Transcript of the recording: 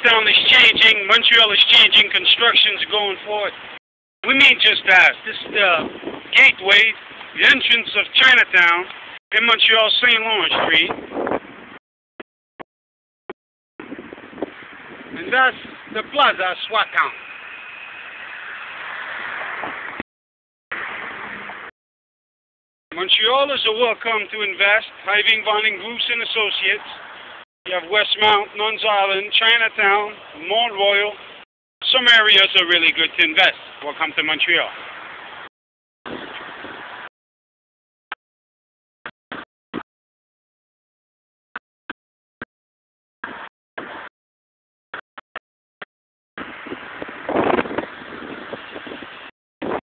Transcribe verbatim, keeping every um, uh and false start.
Chinatown is changing. Montreal is changing. Construction's going forward. We mean just that. This is the gateway, the entrance of Chinatown in Montreal, Saint Lawrence Street. And that's the Plaza Swakan. Montrealers are welcome to invest. Hyving Von Groos and Associates. You have Westmount, Nuns Island, Chinatown, Mont Royal. Some areas are really good to invest. Welcome to Montreal.